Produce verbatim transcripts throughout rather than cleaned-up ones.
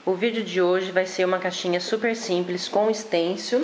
O vídeo de hoje vai ser uma caixinha super simples com stencil.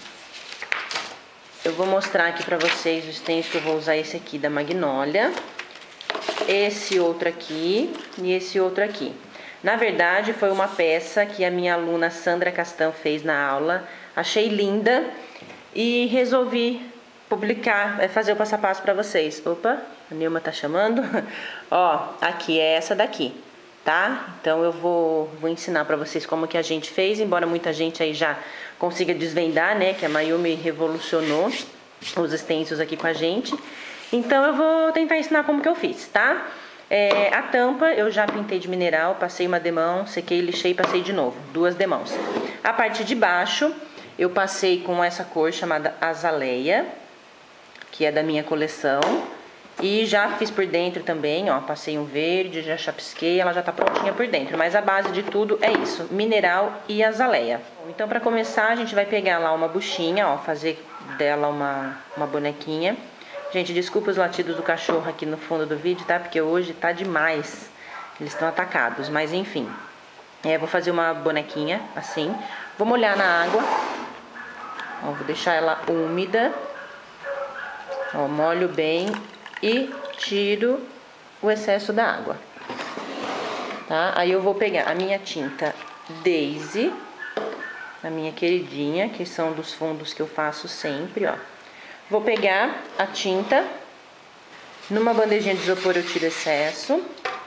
Eu vou mostrar aqui pra vocês o stencil que eu vou usar, esse aqui da Magnolia, esse outro aqui e esse outro aqui. Na verdade, foi uma peça que a minha aluna Sandra Castan fez na aula. Achei linda e resolvi publicar, fazer o passo a passo pra vocês. Opa, a Nilma tá chamando. Ó, aqui é essa daqui, tá? Então eu vou, vou ensinar pra vocês como que a gente fez, embora muita gente aí já consiga desvendar, né? Que a Mayumi revolucionou os stencils aqui com a gente. Então eu vou tentar ensinar como que eu fiz, tá? É, a tampa eu já pintei de mineral, passei uma demão, sequei, lixei e passei de novo, duas demãos. A parte de baixo eu passei com essa cor chamada Azaleia, que é da minha coleção. E já fiz por dentro também, ó, passei um verde, já chapisquei, ela já tá prontinha por dentro. Mas a base de tudo é isso, mineral e azaleia. Então pra começar a gente vai pegar lá uma buchinha, ó, fazer dela uma, uma bonequinha. Gente, desculpa os latidos do cachorro aqui no fundo do vídeo, tá? Porque hoje tá demais. Eles estão atacados, mas enfim. É, vou fazer uma bonequinha, assim. Vou molhar na água. Ó, vou deixar ela úmida. Ó, molho bem e tiro o excesso da água. Tá? Aí eu vou pegar a minha tinta Daisy, a minha queridinha, que são dos fundos que eu faço sempre, ó. Vou pegar a tinta, numa bandejinha de isopor eu tiro excesso.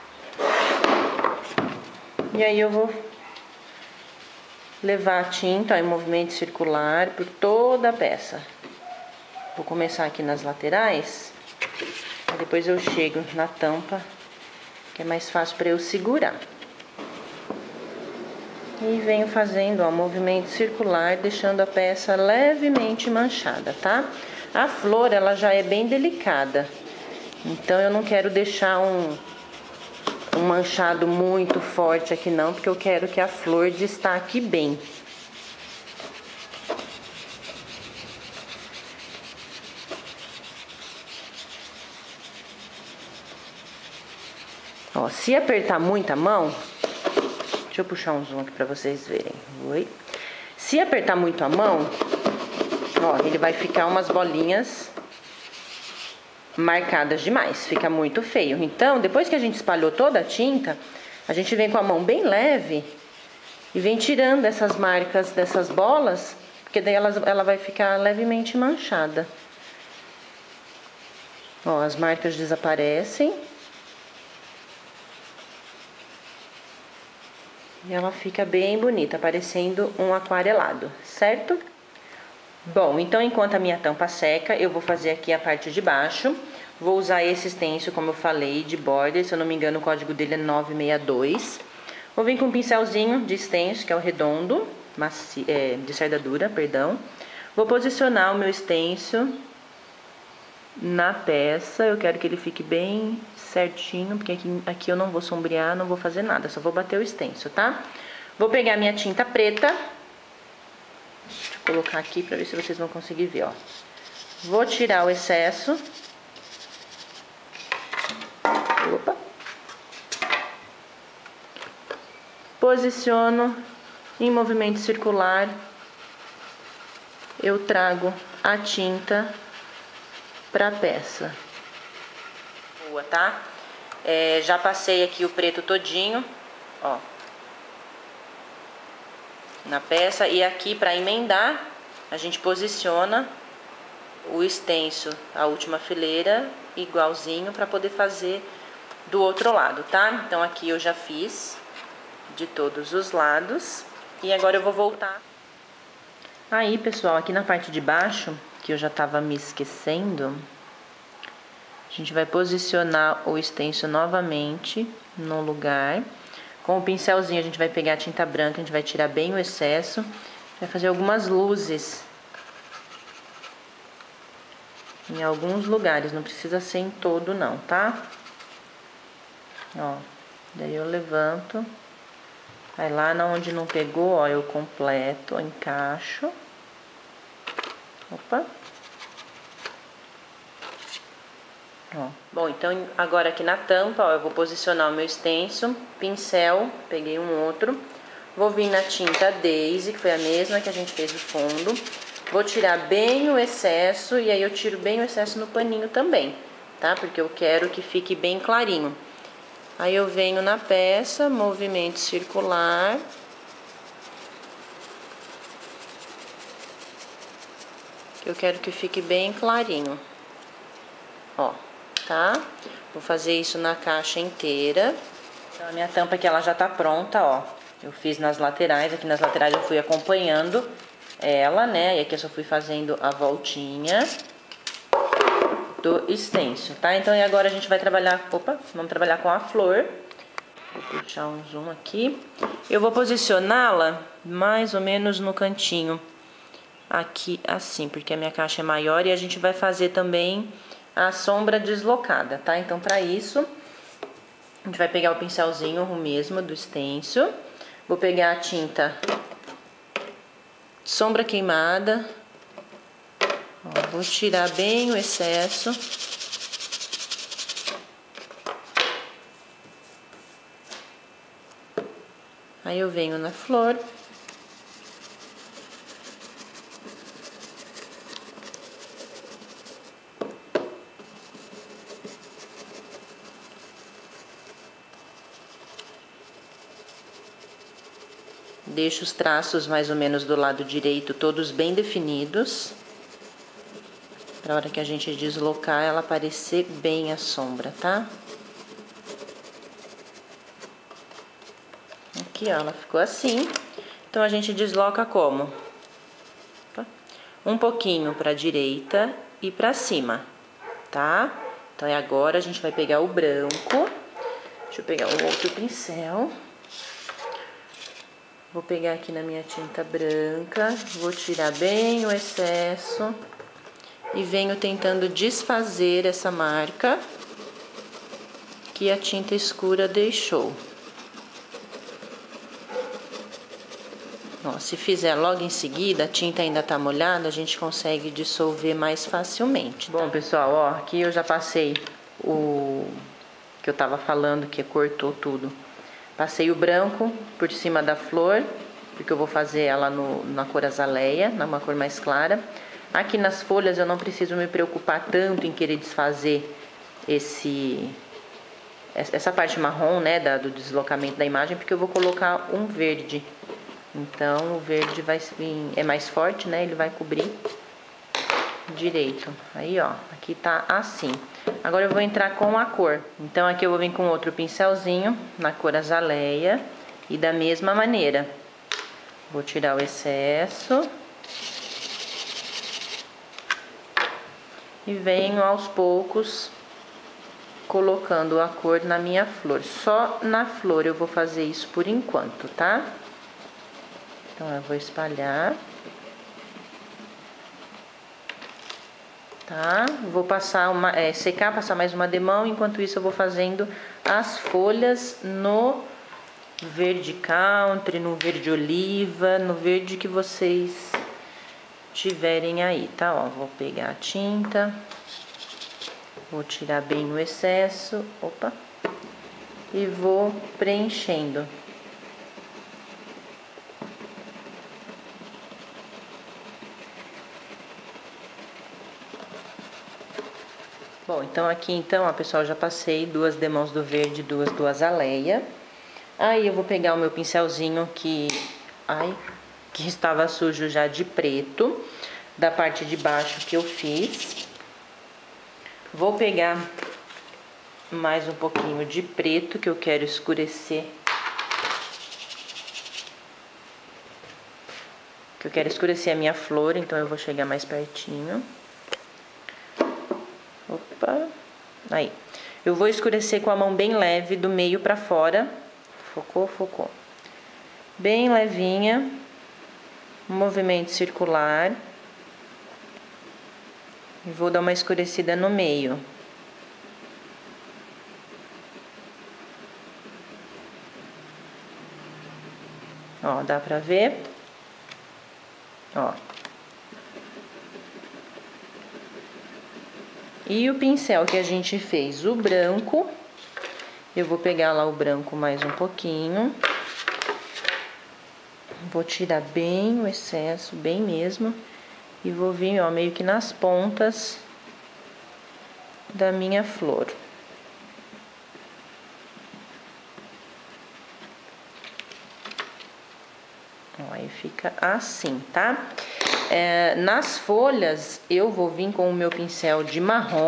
E aí eu vou levar a tinta ó, em movimento circular por toda a peça. Vou começar aqui nas laterais, aí depois eu chego na tampa, que é mais fácil para eu segurar. E venho fazendo ó, movimento circular, deixando a peça levemente manchada, tá? A flor, ela já é bem delicada, então eu não quero deixar um, um manchado muito forte aqui não, porque eu quero que a flor destaque bem. Ó, se apertar muito a mão, deixa eu puxar um zoom aqui pra vocês verem. Oi. Se apertar muito a mão, ó, ele vai ficar umas bolinhas marcadas demais, fica muito feio. Então, depois que a gente espalhou toda a tinta, a gente vem com a mão bem leve e vem tirando essas marcas dessas bolas, porque daí ela, ela vai ficar levemente manchada. Ó, as marcas desaparecem. E ela fica bem bonita, parecendo um aquarelado, certo? Bom, então enquanto a minha tampa seca, eu vou fazer aqui a parte de baixo. Vou usar esse stencil, como eu falei, de border, se eu não me engano o código dele é nove seis dois. Vou vir com um pincelzinho de stencil, que é o redondo, macio, é, de cerda dura, perdão. Vou posicionar o meu stencil na peça, eu quero que ele fique bem certinho, porque aqui, aqui eu não vou sombrear, não vou fazer nada, só vou bater o stencil, tá? Vou pegar minha tinta preta, deixa eu colocar aqui pra ver se vocês vão conseguir ver, ó. Vou tirar o excesso. Opa. Posiciono em movimento circular, eu trago a tinta pra peça. Boa, tá? É, já passei aqui o preto todinho, ó, na peça. E aqui pra emendar, a gente posiciona o stencil, a última fileira, igualzinho, pra poder fazer do outro lado, tá? Então aqui eu já fiz de todos os lados. E agora eu vou voltar. Aí, pessoal, aqui na parte de baixo, que eu já tava me esquecendo, a gente vai posicionar o stencil novamente no lugar. Com o pincelzinho a gente vai pegar a tinta branca, a gente vai tirar bem o excesso. Vai fazer algumas luzes em alguns lugares, não precisa ser em todo não, tá? Ó, daí eu levanto. Aí lá na onde não pegou, ó, eu completo, encaixo. Opa. Ó. Bom, então agora aqui na tampa, ó, eu vou posicionar o meu stencil, pincel, peguei um outro, Vou vir na tinta Daisy, que foi a mesma que a gente fez o fundo. Vou tirar bem o excesso e aí eu tiro bem o excesso no paninho também, tá? Porque eu quero que fique bem clarinho. Aí eu venho na peça, movimento circular. Eu quero que fique bem clarinho. Ó, tá? Vou fazer isso na caixa inteira. Então a minha tampa aqui ela já tá pronta, ó. Eu fiz nas laterais, aqui nas laterais eu fui acompanhando ela, né? E aqui eu só fui fazendo a voltinha do stencil, tá? Então e agora a gente vai trabalhar, opa, vamos trabalhar com a flor. Vou puxar um zoom aqui. Eu vou posicioná-la mais ou menos no cantinho aqui assim, porque a minha caixa é maior e a gente vai fazer também a sombra deslocada, tá? Então para isso a gente vai pegar o pincelzinho o mesmo do stencil. Vou pegar a tinta sombra queimada. Ó, vou tirar bem o excesso. Aí eu venho na flor. Deixo os traços mais ou menos do lado direito, todos bem definidos. Pra hora que a gente deslocar, ela aparecer bem a sombra, tá? Aqui, ó, ela ficou assim. Então, a gente desloca como? Um pouquinho pra direita e pra cima, tá? Então, é agora a gente vai pegar o branco. Deixa eu pegar um outro pincel. Vou pegar aqui na minha tinta branca, vou tirar bem o excesso e venho tentando desfazer essa marca que a tinta escura deixou. Ó, se fizer logo em seguida, a tinta ainda tá molhada, a gente consegue dissolver mais facilmente. Tá? Bom, pessoal, ó, aqui eu já passei o que eu tava falando, que cortou tudo. Passei o branco por cima da flor, porque eu vou fazer ela no, na cor azaleia, numa cor mais clara. Aqui nas folhas eu não preciso me preocupar tanto em querer desfazer esse, essa parte marrom, né, da, do deslocamento da imagem, porque eu vou colocar um verde. Então o verde vai vir, é mais forte, né, ele vai cobrir direito. Aí, ó, aqui tá assim. Agora eu vou entrar com a cor. Então aqui eu vou vir com outro pincelzinho na cor azaleia e da mesma maneira. Vou tirar o excesso. E venho aos poucos colocando a cor na minha flor. Só na flor eu vou fazer isso por enquanto, tá? Então eu vou espalhar. Tá? Vou passar uma, é, secar, passar mais uma demão, enquanto isso eu vou fazendo as folhas no verde country, no verde oliva, no verde que vocês tiverem aí, tá? Ó, vou pegar a tinta, vou tirar bem o excesso, opa, e vou preenchendo. Bom, então aqui então, ó, pessoal, já passei duas demãos do verde, duas do azaleia. Aí eu vou pegar o meu pincelzinho que, ai, que estava sujo já de preto, da parte de baixo que eu fiz. Vou pegar mais um pouquinho de preto que eu quero escurecer. Que eu quero escurecer a minha flor, então eu vou chegar mais pertinho. Opa, aí. Eu vou escurecer com a mão bem leve, do meio pra fora. Focou, focou. Bem levinha. Movimento circular. E vou dar uma escurecida no meio. Ó, dá pra ver? Ó. E o pincel que a gente fez, o branco, eu vou pegar lá o branco mais um pouquinho. Vou tirar bem o excesso, bem mesmo. E vou vir, ó, meio que nas pontas da minha flor. Ó, aí fica assim, tá? É, nas folhas, eu vou vir com o meu pincel de marrom.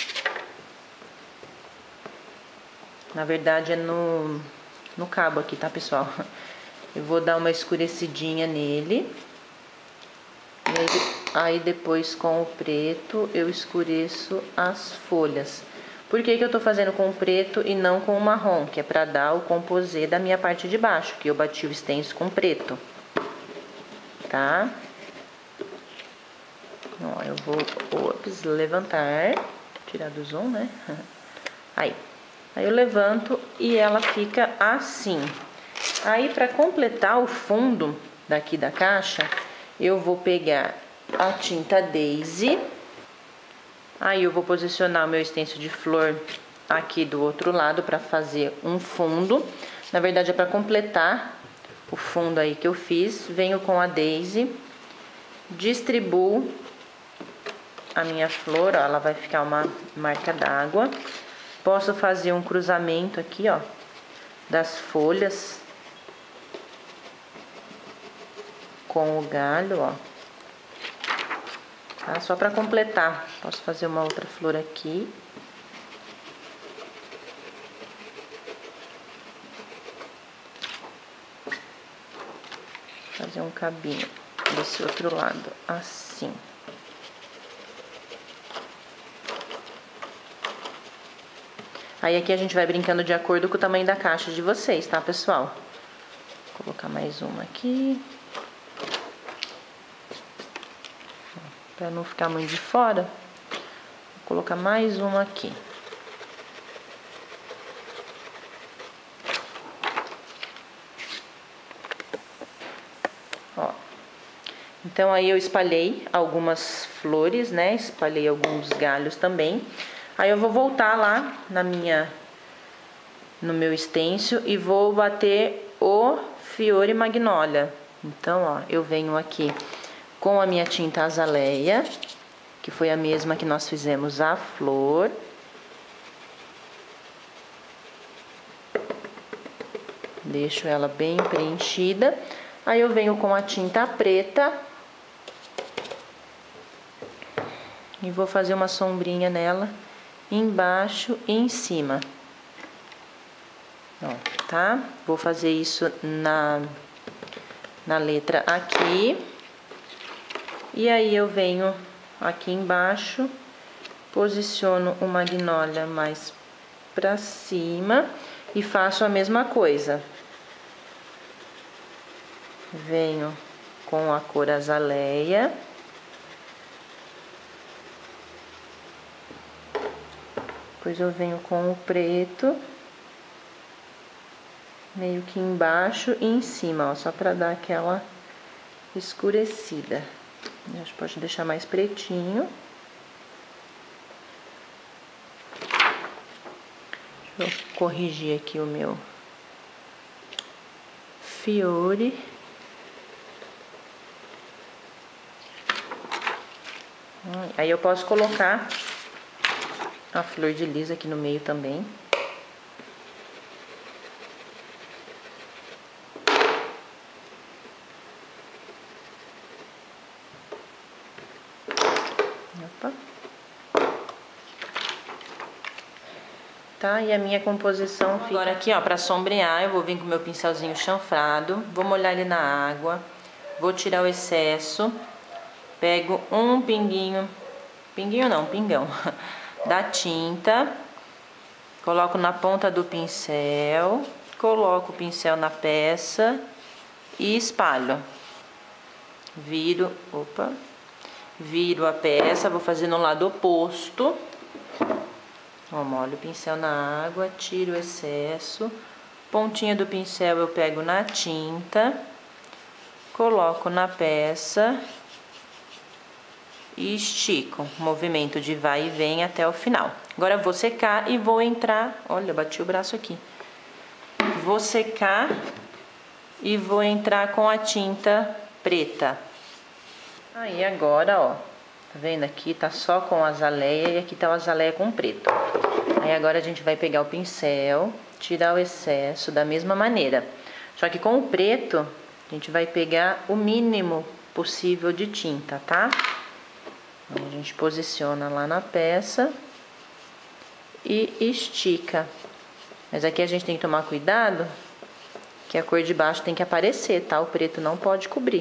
Na verdade, é no, no cabo aqui, tá, pessoal? Eu vou dar uma escurecidinha nele. E aí, aí depois, com o preto, eu escureço as folhas. Por que que eu tô fazendo com o preto e não com o marrom? Que é pra dar o composê da minha parte de baixo, que eu bati o stencil com preto. Tá? Ó, eu vou, ops, levantar, tirar do zoom, né? Aí, aí eu levanto e ela fica assim. Aí, para completar o fundo daqui da caixa, eu vou pegar a tinta Daisy. Aí eu vou posicionar o meu stencil de flor aqui do outro lado para fazer um fundo. Na verdade é para completar o fundo aí que eu fiz. Venho com a Daisy, distribuo a minha flor, ó, ela vai ficar uma marca d'água. Posso fazer um cruzamento aqui, ó, das folhas com o galho, ó. Tá? Só para completar. Posso fazer uma outra flor aqui. Fazer um cabinho desse outro lado, assim. Aí aqui a gente vai brincando de acordo com o tamanho da caixa de vocês, tá, pessoal? Vou colocar mais uma aqui. Pra não ficar muito de fora, vou colocar mais uma aqui. Ó. Então aí eu espalhei algumas flores, né? Espalhei alguns galhos também. Aí eu vou voltar lá na minha, no meu stencil e vou bater o Fiore Magnolia. Então, ó, eu venho aqui com a minha tinta azaleia, que foi a mesma que nós fizemos a flor. Deixo ela bem preenchida. Aí eu venho com a tinta preta e vou fazer uma sombrinha nela, embaixo e em cima. Ó, tá? Vou fazer isso na, na letra aqui. E aí eu venho aqui embaixo, posiciono o Magnolia mais pra cima e faço a mesma coisa. Venho com a cor azaleia. Depois eu venho com o preto, meio que embaixo e em cima, ó, só pra dar aquela escurecida. A gente pode deixar mais pretinho. Deixa eu corrigir aqui o meu Fiore. Aí eu posso colocar a flor de lis aqui no meio também. Opa. Tá, e a minha composição fica... Agora aqui, ó, pra sombrear, eu vou vir com o meu pincelzinho chanfrado, vou molhar ele na água, vou tirar o excesso, pego um pinguinho, pinguinho não, pingão, da tinta, coloco na ponta do pincel, coloco o pincel na peça e espalho. Viro, opa, viro a peça, vou fazer no lado oposto. Ó, molho o pincel na água, tiro o excesso, pontinha do pincel eu pego na tinta, coloco na peça e estico, movimento de vai e vem até o final. Agora eu vou secar e vou entrar, olha, bati o braço aqui. Vou secar e vou entrar com a tinta preta. Aí agora, ó, tá vendo aqui? Tá só com azaleia e aqui tá o azaleia com preto. Aí agora a gente vai pegar o pincel, tirar o excesso da mesma maneira. Só que com o preto, a gente vai pegar o mínimo possível de tinta, tá? Então, a gente posiciona lá na peça e estica. Mas aqui a gente tem que tomar cuidado, que a cor de baixo tem que aparecer, tá? O preto não pode cobrir.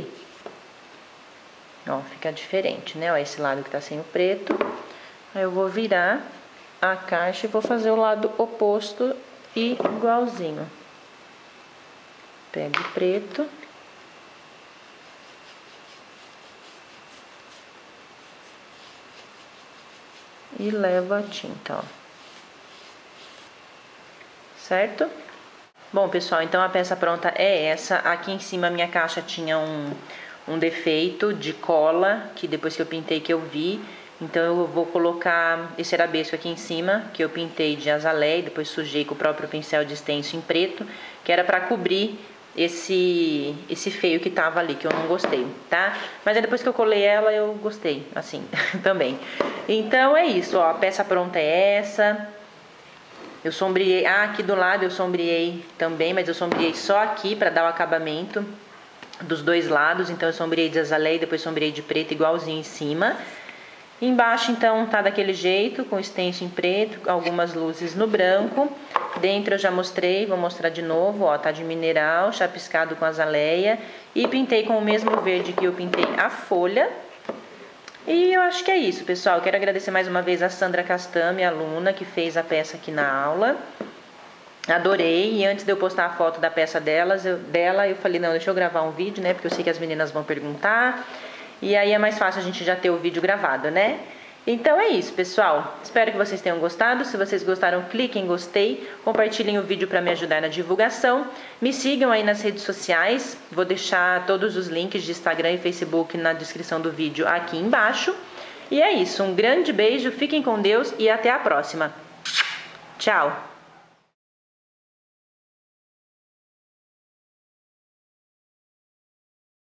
Ó, fica diferente, né? Ó, esse lado que tá sem o preto. Aí eu vou virar a caixa e vou fazer o lado oposto e igualzinho. Pego o preto. E levo a tinta, ó. Certo? Bom, pessoal, então a peça pronta é essa. Aqui em cima a minha caixa tinha um, um defeito de cola, que depois que eu pintei que eu vi. Então eu vou colocar esse arabesco aqui em cima, que eu pintei de azaleia e depois sujei com o próprio pincel de stencil em preto, que era pra cobrir esse esse feio que tava ali, que eu não gostei, tá? Mas aí depois que eu colei ela, eu gostei, assim, também. Então é isso, ó, a peça pronta é essa. Eu sombreei, ah, aqui do lado eu sombreei também, mas eu sombreei só aqui pra dar o acabamento dos dois lados. Então eu sombreei de azaleia e depois sombreei de preto igualzinho em cima. Embaixo então tá daquele jeito, com stencil em preto, algumas luzes no branco. Dentro eu já mostrei, vou mostrar de novo, ó, tá de mineral, chapiscado com azaleia. E pintei com o mesmo verde que eu pintei a folha. E eu acho que é isso, pessoal. Quero agradecer mais uma vez a Sandra Castan, minha aluna, que fez a peça aqui na aula. Adorei, e antes de eu postar a foto da peça delas, eu, dela, eu falei, não, deixa eu gravar um vídeo, né, porque eu sei que as meninas vão perguntar. E aí é mais fácil a gente já ter o vídeo gravado, né? Então é isso, pessoal. Espero que vocês tenham gostado. Se vocês gostaram, cliquem em gostei. Compartilhem o vídeo para me ajudar na divulgação. Me sigam aí nas redes sociais. Vou deixar todos os links de Instagram e Facebook na descrição do vídeo aqui embaixo. E é isso. Um grande beijo, fiquem com Deus e até a próxima. Tchau!